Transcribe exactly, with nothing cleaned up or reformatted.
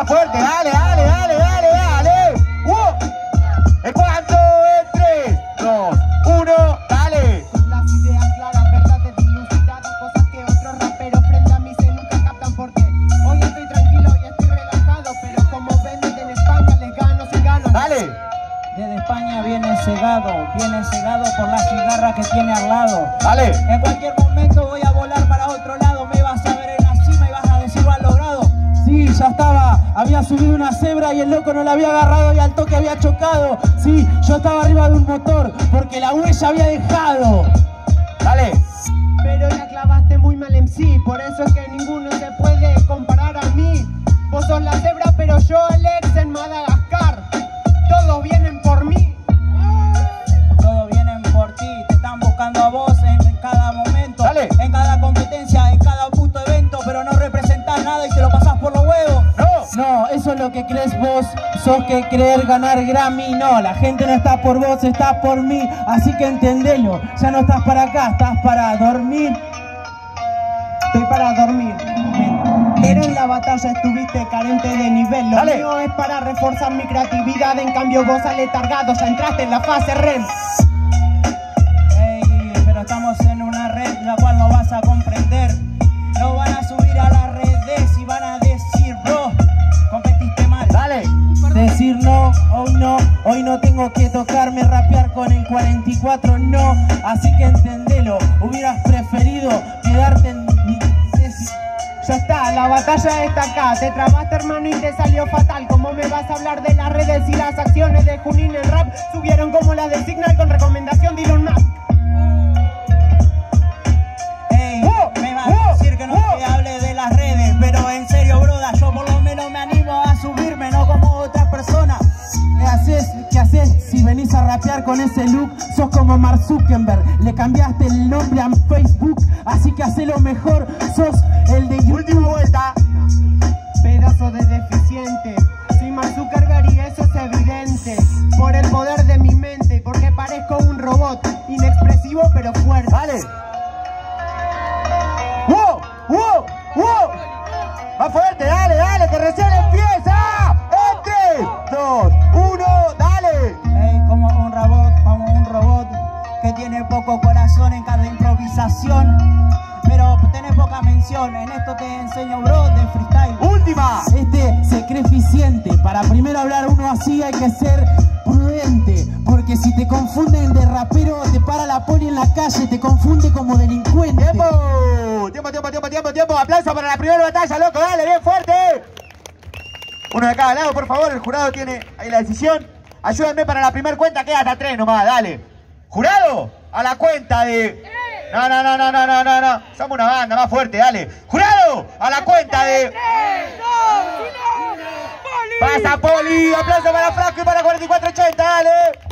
Más fuerte, dale, dale, dale, dale, dale. ¡Uh! ¿En cuánto? En tres, dos, uno, dale. Con las ideas claras, verdades dilucidadas, cosas que otros raperos frente a mí se nunca captan porque hoy estoy tranquilo y estoy relajado, pero como ven desde en España les gano sin ganas. Dale. Desde España viene cegado, viene cegado por la cigarra que tiene al lado. Dale. En cualquier momento voy a volar para otro lado, me vas a ver en la cima y vas a decir lo has logrado. Sí, ya estaba, había subido una cebra y el loco no la había agarrado y al toque había chocado. Sí, yo estaba arriba de un motor porque la huella había dejado. Dale. Pero la clavaste muy mal en sí, por eso es que ninguno se puede comparar a mí. Vos sos la cebra, pero yo el ex en Madagascar. Todos vienen por mí. Todos vienen por ti, te están buscando a vos en, en cada momento. Dale. En cada competencia, en cada puto evento, pero no representás nada y te lo pasás por los huevos. No. No, eso es lo que crees vos, sos que creer ganar Grammy. No, la gente no está por vos, está por mí, así que entendelo. Ya no estás para acá, estás para dormir. Estoy para dormir. Pero en la batalla estuviste carente de nivel. Lo Dale. mío es para reforzar mi creatividad. En cambio vos aletargado, ya entraste en la fase R E M. Ey, pero estamos en una red la cual no vas a comprender. No van a subir a las redes y van a decir, bro, competiste mal. Dale. Decir no, hoy no, hoy no tengo que tocarme rapear con el cuarenta y cuatro, no. Así que entendelo, hubieras preferido quedarte en mi... Ya está, la batalla está acá. Te trabaste, hermano, y te salió fatal. ¿Cómo me vas a hablar de las redes y las acciones de Junín en rap? Subieron como las de Signal con recomendación de Elon Musk. Ey, me vas a decir que no te hable de las redes, pero en serio, broda, yo por lo menos me animo a subirme, no como otra persona. ¿Qué haces? ¿Qué haces? Si venís a rapear con ese look, sos como Mark Zuckerberg. Le cambiaste el nombre a Facebook, así que hacé lo mejor, sos el de YouTube. Última vuelta. Pedazo de deficiente. Soy Mark Zuckerberg y eso es evidente. Por el poder de mi mente y porque parezco un robot. Inexpresivo pero fuerte. Dale. ¡Wow! ¡Wow! ¡Wow! Más fuerte, dale, dale, que recién empieza. En tres, dos, uno, dale. Ey, como un robot, como un robot que tiene poco corazón en cada improvisación, pero tiene poca mención. En esto te enseño, bro, de freestyle. Última. Este se cree eficiente. Para primero hablar uno así hay que ser prudente, porque si te confunden de rapero te para la poli en la calle, te confunde como delincuente. Tiempo. Tiempo, tiempo, tiempo, tiempo, tiempo. Aplauso para la primera batalla, loco. Dale, bien fuerte. Uno de cada lado, por favor. El jurado tiene ahí la decisión. Ayúdenme para la primera cuenta. Queda hasta tres nomás, dale. Jurado, a la cuenta de... No, no, no, no, no, no, no, no. Somos una banda, más fuerte, dale. Jurado, a la cuenta de... tres, dos, uno, ¡Poli! Pasa Poli. Aplauso para Franco y para cuarenta y cuatro ochenta, dale.